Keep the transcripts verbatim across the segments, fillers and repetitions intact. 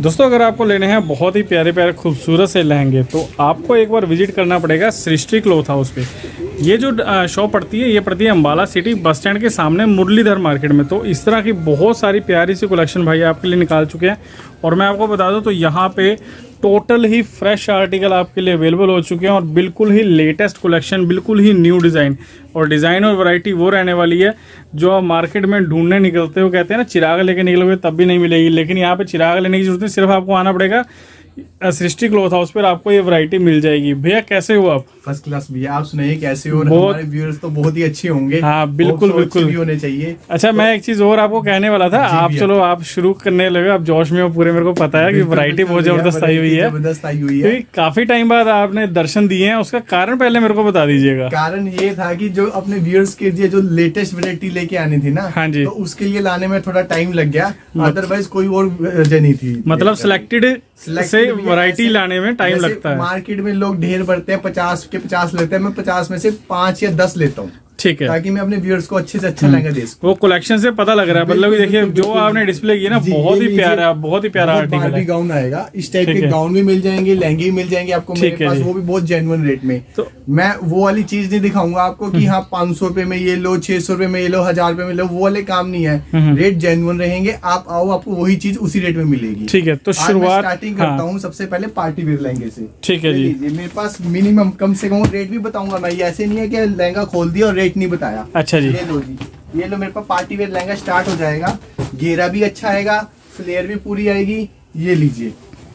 दोस्तों अगर आपको लेने हैं बहुत ही प्यारे प्यारे खूबसूरत से लहंगे तो आपको एक बार विजिट करना पड़ेगा सृष्टि क्लॉथ हाउस पे। ये जो शॉप पड़ती है ये पड़ती है अम्बाला सिटी बस स्टैंड के सामने मुरलीधर मार्केट में। तो इस तरह की बहुत सारी प्यारी सी कलेक्शन भाई आपके लिए निकाल चुके हैं। और मैं आपको बता दूं तो यहाँ पे टोटल ही फ्रेश आर्टिकल आपके लिए अवेलेबल हो चुके हैं और बिल्कुल ही लेटेस्ट कलेक्शन, बिल्कुल ही न्यू डिज़ाइन। और डिज़ाइन और वैरायटी वो रहने वाली है जो आप मार्केट में ढूंढने निकलते हो, कहते हैं ना चिराग लेके निकलोगे तब भी नहीं मिलेगी, लेकिन यहाँ पे चिराग लेने की जरूरत नहीं, सिर्फ आपको आना पड़ेगा सृष्टि क्लॉथ हाउस पर, आपको ये वैरायटी मिल जाएगी। भैया कैसे हो आप? फर्स्ट क्लास भैया, आप सुनाइए कैसे हो? हमारे व्यूअर्स तो बहुत ही अच्छे होंगे। हाँ बिल्कुल बिल्कुल भी होने चाहिए। अच्छा तो, मैं एक चीज और आपको कहने वाला था, आप चलो आप शुरू करने लगे, आप जोश में हो पूरे, मेरे को पता है कि वैरायटी बहुत जबरदस्त आई हुई है, जबरदस्त आई हुई है। काफी टाइम बाद आपने दर्शन दिए हैं, उसका कारण पहले मेरे को बता दीजिएगा। कारण ये था कि जो अपने व्यूअर्स के लिए जो लेटेस्ट वैरायटी लेके आनी थी ना, हाँ जी, तो उसके लिए लाने में थोड़ा टाइम लग गया, अदरवाइज कोई और वजह नहीं थी। मतलब सिलेक्टेड से वैरायटी लाने में टाइम लगता है। मार्केट में लोग ढेर भरते हैं, पचास के पचास लेते हैं, मैं पचास में से पांच या दस लेता हूँ, ठीक है, ताकि मैं अपने व्यूअर्स को अच्छे से अच्छा लहंगा दे सकूं। वो कलेक्शन से पता लग रहा है, मतलब देखिए जो आपने डिस्प्ले किया ना बहुत ही प्यारा, बहुत ही प्यारा आर्टिकल है। गाउन आएगा, इस टाइप के गाउन भी मिल जाएंगे, लहंगे भी मिल जाएंगे आपको मेरे पास, वो भी बहुत जेन्युइन रेट में। तो मैं वो वाली चीज नहीं दिखाऊंगा आपको कि हाँ पाँच सौ रुपए में ये लो, छह सौ रुपए में ये लो, हजार रुपए में लो, वो वाले काम नहीं है। रेट जेन्युइन रहेंगे, आप आओ आपको वही चीज उसी रेट में मिलेगी। ठीक है, तो शुरुआत स्टार्टिंग करता हूँ सबसे पहले पार्टी वेयर लहंगे से। ठीक है जी, मेरे पास मिनिमम कम से कम रेट भी बताऊंगा मैं, ऐसे नहीं है कि लहंगा खोल दिया और रेट नहीं बताया। अच्छा जी, ये लो जी, ये लो मेरे पास पार्टी वेयर लहंगा स्टार्ट हो जाएगा, घेरा भी अच्छा आएगा, फ्लेयर भी पूरी आएगी। ये लीजिए,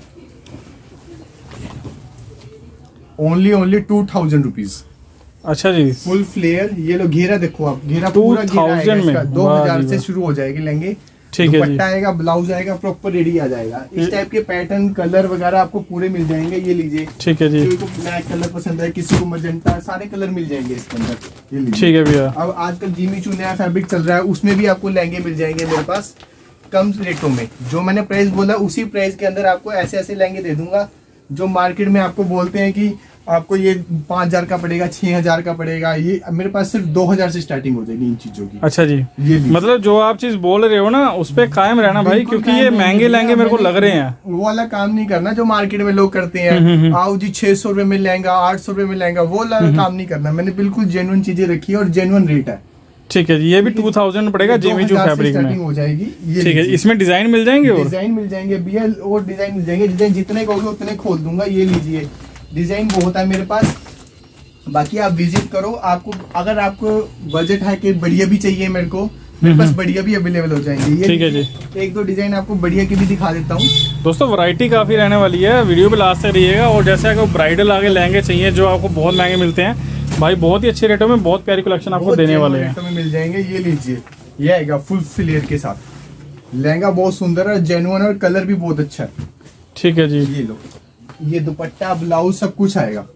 only only two thousand rupees. अच्छा जी, फुल फ्लेयर। ये लो घेरा देखो आप, घेरा पूरा घेरा में दो हजार से शुरू हो जाएगी लहंगे। ठीक है, दुपट्टा आएगा, ब्लाउज आएगा, प्रॉपर रेडी आ जाएगा। इस टाइप के पैटर्न कलर वगैरह आपको पूरे मिल जाएंगे। ये लीजिए, ठीक है जी, किसी को ब्लैक कलर पसंद है, किसी को मजेंटा, सारे कलर मिल जाएंगे इसके अंदर। ये लीजिए, ठीक है भैया। अब आजकल जिमी चू नया फैब्रिक चल रहा है, उसमें भी आपको लहंगे मिल जाएंगे मेरे पास कम रेटों में। जो मैंने प्राइस बोला उसी प्राइस के अंदर आपको ऐसे ऐसे लहंगे दे दूंगा जो मार्केट में आपको बोलते हैं कि आपको ये पांच हजार का पड़ेगा, छह हजार का पड़ेगा, ये मेरे पास सिर्फ दो हजार से स्टार्टिंग हो जाएगी इन चीजों की। अच्छा जी, ये मतलब जो आप चीज बोल रहे हो ना उस पे कायम रहना भाई, क्योंकि ये महंगे लहंगे मेरे को लग रहे हैं। वो वाला काम नहीं करना जो मार्केट में लोग करते हैं, आओ जी छह सौ रुपए में लहंगा, आठ सौ रुपए में लहंगा, वो वाला काम नहीं करना। मैंने बिल्कुल जेन्युइन चीजें रखी है और जेन्युइन रेट है। ठीक है, ये भी टू थाउजेंड पड़ेगा जेमीचू फैब्रिक में हो जाएगी। ठीक है, इसमें डिजाइन मिल जाएंगे, और डिजाइन मिल जाएंगे भैया, और डिजाइन मिल जाएंगे, डिजाइन जितने कहोगे उतने खोल दूंगा। ये लीजिए, डिजाइन बहुत है मेरे पास, बाकी आप विजिट करो। आपको अगर आपको बजट है कि बढ़िया भी चाहिए मेरे को, मेरे पास बढ़िया भी अवेलेबल हो जाएंगे। ये ठीक है जी, एक दो डिजाइन आपको बढ़िया की भी दिखा देता हूँ। दोस्तों वैरायटी काफी रहने वाली है, वीडियो पे लास्ट तक रहिएगा। और जैसे आपको ब्राइडल आगे लहंगे चाहिए जो आपको बहुत महंगे मिलते हैं भाई, बहुत ही अच्छे रेटों में बहुत प्यारी कलेक्शन आपको देने वाले हैं, रेटों में मिल जाएंगे। ये लीजिए, ये आएगा फुल फ्लेयर के साथ लहंगा, बहुत सुंदर है, जेन्युइन और कलर भी बहुत अच्छा है। ठीक है जी, ये लो, ये दुपट्टा ब्लाउज सब कुछ आएगा।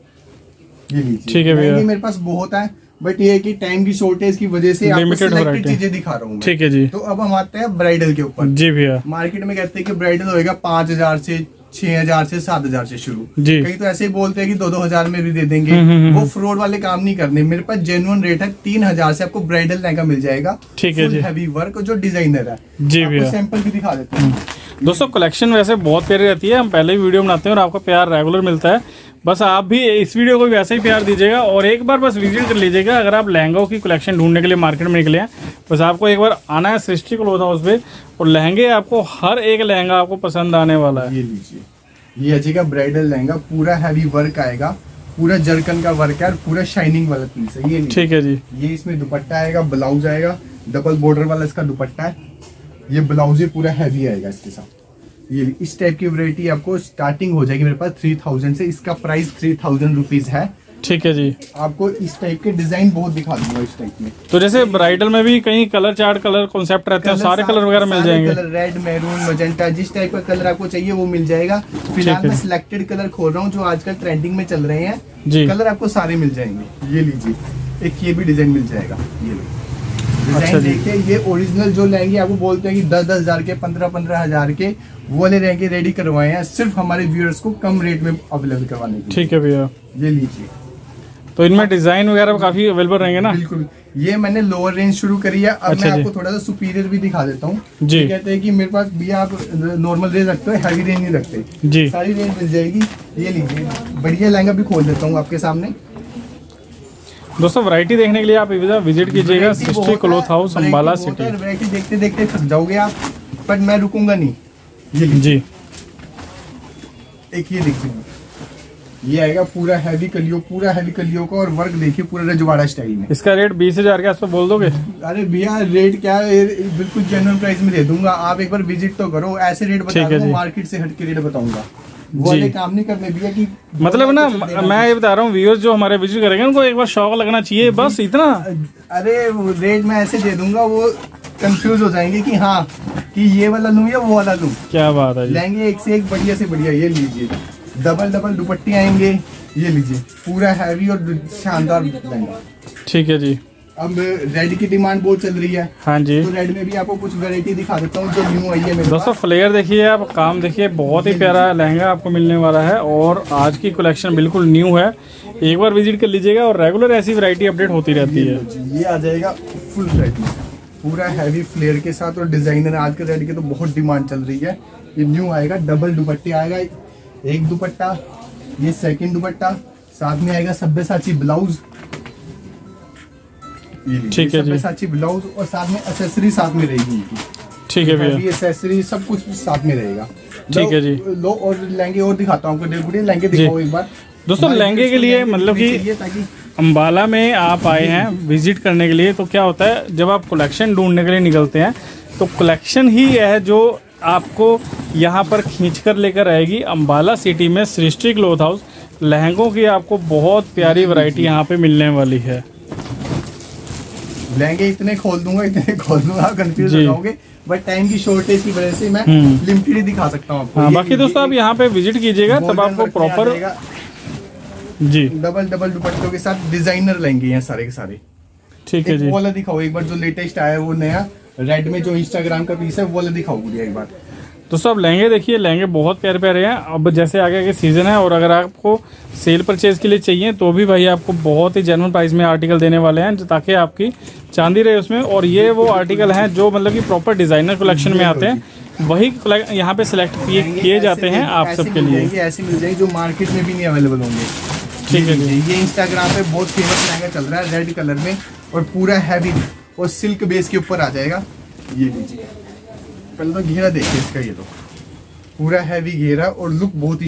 ये लीजिए, ठीक है भैया, मेरे पास बहुत है, बट ये है कि टाइम की शॉर्टेज की वजह से आपको सिलेक्टेड चीजें दिखा रहा हूँ। ठीक है जी, तो अब हम आते हैं ब्राइडल के ऊपर। जी भैया, मार्केट में कहते हैं कि ब्राइडल होएगा पांच हजार से, छह हजार से, सात हजार से शुरू। कहीं तो ऐसे ही बोलते हैं कि दो दो हजार में भी दे देंगे, वो फ्रॉड वाले काम नहीं करने। मेरे पास जेन्युइन रेट है, तीन हजार से आपको ब्राइडल लहंगा मिल जाएगा। ठीक है जी, हैवी वर्क जो डिजाइनर है। जी भैया, सैंपल भी दिखा देते हैं। दोस्तों कलेक्शन वैसे बहुत प्यारी रहती है, हम पहले ही वीडियो बनाते हैं और आपका प्यार रेगुलर मिलता है। बस आप भी इस वीडियो को भी वैसे ही प्यार दीजिएगा और एक बार बस विजिट कर लीजिएगा। अगर आप लहंगों की कलेक्शन ढूंढने के लिए मार्केट में निकले हैं, बस आपको एक बार आना है सृष्टि क्लॉथ हाउस पे, और लहंगे आपको हर एक लहंगा आपको पसंद आने वाला है। ये लीजिए, ये अच्छेगा ब्राइडल लहंगा, पूरा हैवी वर्क आएगा, पूरा जरकन का वर्क है और पूरा शाइनिंग वाला पीस है। ये ठीक है जी, ये इसमें दुपट्टा आएगा, ब्लाउज आएगा, डबल बॉर्डर वाला इसका दुपट्टा है, ये ब्लाउज पूरा हैवी आएगा इसके साथ। ये इस टाइप की वैरायटी आपको स्टार्टिंग हो जाएगी मेरे पास थ्री थाउजेंड से, इसका प्राइस थ्री थाउजेंड रुपीज है। ठीक है जी, आपको इस टाइप के डिजाइन बहुत दिखा दूंगा इस टाइप में। तो जैसे ब्राइडल में भी कहीं कलर चार्ट कलर कॉन्सेप्ट रहते हैं, सारे कलर वगैरह मिल जाएंगे। कलर रेड, मैरून, मजेंटा, जिस टाइप का कलर आपको चाहिए वो मिल जाएगा। फिलहाल मैं सिलेक्टेड कलर खोल रहा हूँ जो आजकल ट्रेंडिंग में चल रहे हैं जी, कलर आपको सारे मिल जाएंगे। ये लीजिए, एक ये भी डिजाइन मिल जाएगा। ये डिजाइन देखिए, ये ओरिजिनल जो लहंगे आपको बोलते हैं कि दस दस हजार के, पंद्रह पंद्रह हजार के, वो वाले लहंगे रेडी करवाए हैं सिर्फ हमारे व्यूअर्स को कम रेट में अवेलेबल करवाने के लिए। ठीक है भैया, ये लीजिए, तो इनमें डिजाइन वगैरह काफी अवेलेबल रहेंगे ना? बिल्कुल। ये मैंने लोअर रेंज शुरू करी है। अब अच्छा मैं आपको थोड़ा सा सुपीरियर भी दिखा देता हूँ जी। कहते हैं कि मेरे पास भी आप नॉर्मल रेंज रखते हो, हैवी रेंज नहीं रखते जी। सारी रेंज मिल जाएगी। ये लीजिए, बढ़िया लहंगा भी खोल देता हूँ आपके सामने। दोस्तों वैरायटी देखने के लिए आप विजिट कीजिएगा Srishti cloth house Ambala city. Variety देखते देखते थक जाओगे आप, पर मैं रुकूंगा नहीं। ये जी, एक ये देखिए, ये आएगा पूरा हैवी कलियो, पूरा हैवी कलियो का, और वर्क देखिए पूरा रजवाड़ा स्टाइल में। इसका रेट बीस हजार के आसपास बोल दोगे? अरे भैया रेट क्या है, बिल्कुल जेन्युइन प्राइस में दे दूंगा। आप एक बार विजिट तो करो, ऐसे रेट बता दूंगा, मार्केट से हट के रेट बताऊंगा। वो वाले काम नहीं करने भैया की, मतलब ना मैं ये बता रहा हूँ व्यूअर्स जो हमारे विजिट करेंगे उनको एक बार शौक लगना चाहिए, बस इतना। अरे रेट मैं ऐसे दे दूंगा, वो कंफ्यूज हो जाएंगे कि हाँ कि ये वाला लूं या वो वाला लूं। क्या बात है, लहंगे एक से एक बढ़िया से बढ़िया। ये लीजिए, डबल डबल दुपट्टे आएंगे। ये लीजिए, पूरा हैवी और शानदार लहंगा। ठीक है जी। अब रेड की डिमांड बहुत चल रही है। हाँ जी, तो रेड में भी आपको कुछ वैरायटी दिखा देता हूँ जो न्यू आई है मेरे दोस्तों। फ्लेयर देखिए, आप काम देखिए, बहुत ही प्यारा लहंगा आपको मिलने वाला है और आज की कलेक्शन बिल्कुल न्यू है। एक बार विजिट कर लीजिएगा और रेगुलर ऐसी वैरायटी अपडेट होती रहती है। ये आ जाएगा फुल रेड में, पूरा हैवी फ्लेयर के साथ, और डिजाइनर आज के रेड की तो बहुत डिमांड चल रही है। ये न्यू आएगा, डबल दुपट्टे आएगा, एक दुपट्टा, ये सेकंड दुपट्टा, साथ में आएगा सब्यसाची ब्लाउज। ठीक है जी, सब्यसाची ब्लाउज, और साथ में एक्सेसरी साथ में रहेगी इनकी। ठीक है भैया, एक्सेसरी सब कुछ साथ में रहेगा। ठीक है जी। लो और लहंगे और दिखाता हूँ आपको, लहंगे दिखाओ एक बार। दोस्तों लहंगे के लिए मतलब कि अंबाला में आप आए हैं विजिट करने के लिए, तो क्या होता है जब आप कलेक्शन ढूंढने के लिए निकलते हैं तो कलेक्शन ही है जो आपको यहाँ पर खींच कर लेकर आएगी। अंबाला सिटी में सृष्टि क्लॉथ हाउस लहंगों की आपको बहुत प्यारी वैरायटी यहाँ पे मिलने वाली है। लहंगे इतने खोल दूंगा, इतने खोल दूंगा, आप कंफ्यूज हो जाओगे, बट टाइम की शॉर्टेज की वजह से मैं लिमिटेड ही दिखा सकता हूँ आपको। हाँ, बाकी दोस्तों आप यहाँ पे विजिट कीजिएगा तब आपको प्रॉपर जी डबल डबल दुपट्टों के साथ डिजाइनर लहंगे हैं सारे के सारे। ठीक है जी। वो वाला दिखाओ एक बार, जो लेटेस्ट आया है वो नया रेड में जो इंस्टाग्राम का पीस है, वो वाला दिखाओ मुझे एक बार। दोस्तों आप लहंगे देखिए, लहंगे बहुत प्यारे प्यारे हैं। अब जैसे आगे आगे सीजन है और अगर आपको सेल परचेज के लिए चाहिए तो भी भाई आपको बहुत ही जेन्युइन प्राइस में आर्टिकल देने वाले हैं ताकि आपकी चांदी रहे उसमें। और ये वो आर्टिकल हैं जो मतलब कि प्रॉपर डिजाइनर कलेक्शन में आते हैं, वही यहाँ पे सिलेक्ट किए जाते हैं आप सबके लिए। ऐसे मिल जाएंगे जो मार्केट में भी नहीं अवेलेबल होंगे। ठीक है जी। ये इंस्टाग्राम पे बहुत फेमस लहंगा चल रहा है रेड कलर में, और पूरा हैवी और सिल्क बेस के ऊपर आ जाएगा। ये लीजिए, पहले तो घेरा देखिए इसका, ये तो पूरा हैवी घेरा और लुक बहुत ही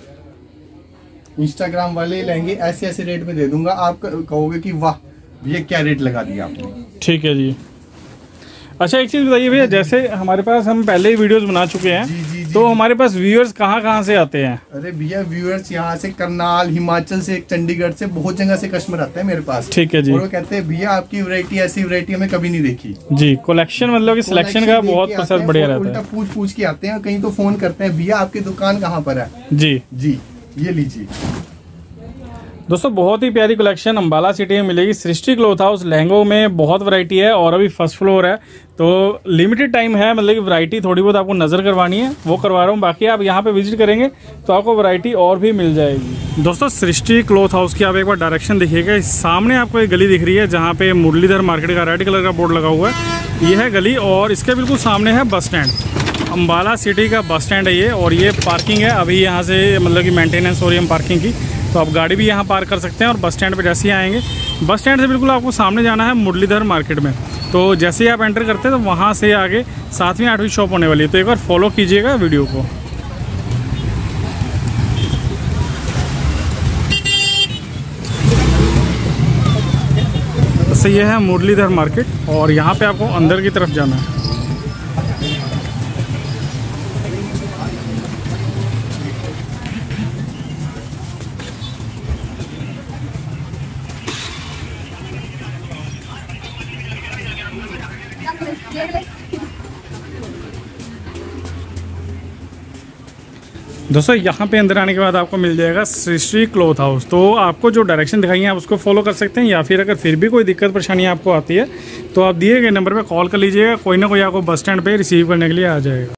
शानदार। इंस्टाग्राम वाले लहंगे ऐसे ऐसे रेट में दे दूंगा, आप कहोगे कि वाह ये क्या रेट लगा दिया आपने। ठीक है जी। अच्छा एक चीज बताइए भैया, जैसे हमारे पास हम पहले ही वीडियोस बना चुके हैं, जी, जी, जी, तो हमारे पास व्यूअर्स कहाँ कहाँ से आते हैं? अरे भैया व्यूअर्स यहाँ से करनाल, हिमाचल से, चंडीगढ़ से, बहुत जगह से कस्टमर आते हैं मेरे पास। ठीक है जी। और वो कहते हैं भैया आपकी वैरायटी, ऐसी वैरायटी हमें कभी नहीं देखी जी। कलेक्शन मतलब कि सिलेक्शन का बहुत प्रोसेस बढ़िया रहता है। उल्टा पूछ पूछ के आते हैं, कहीं तो फोन करते हैं भैया आपकी दुकान कहाँ पर है। जी जी, ये लीजिए दोस्तों, बहुत ही प्यारी कलेक्शन अंबाला सिटी में मिलेगी। सृष्टि क्लॉथ हाउस लहंगों में बहुत वैरायटी है और अभी फर्स्ट फ्लोर है तो लिमिटेड टाइम है, मतलब कि वैरायटी थोड़ी बहुत आपको नज़र करवानी है वो करवा रहा हूँ। बाकी आप यहाँ पे विजिट करेंगे तो आपको वैरायटी और भी मिल जाएगी। दोस्तों सृष्टि क्लॉथ हाउस की आप एक बार डायरेक्शन देखिएगा, सामने आपको एक गली दिख रही है जहाँ पे मुरलीधर मार्केट का रेड कलर का बोर्ड लगा हुआ है। ये है गली और इसके बिल्कुल सामने है बस स्टैंड। अंबाला सिटी का बस स्टैंड है ये, और ये पार्किंग है अभी यहाँ से मतलब कि मेंटेनेंस हो रही है पार्किंग की, तो आप गाड़ी भी यहाँ पार्क कर सकते हैं। और बस स्टैंड पे जैसे ही आएंगे, बस स्टैंड से बिल्कुल आपको सामने जाना है मुरलीधर मार्केट में, तो जैसे ही आप एंटर करते हैं तो वहाँ से आगे सातवीं आठवीं शॉप होने वाली है, तो एक बार फॉलो कीजिएगा वीडियो को। तो ये है मुरलीधर मार्केट और यहाँ पे आपको अंदर की तरफ जाना है। दोस्तों यहाँ पे अंदर आने के बाद आपको मिल जाएगा सृष्टि क्लॉथ हाउस, तो आपको जो डायरेक्शन दिखाई है आप उसको फॉलो कर सकते हैं, या फिर अगर फिर भी कोई दिक्कत परेशानी आपको आती है तो आप दिए गए नंबर पे कॉल कर लीजिएगा, कोई ना कोई आपको बस स्टैंड पे रिसीव करने के लिए आ जाएगा।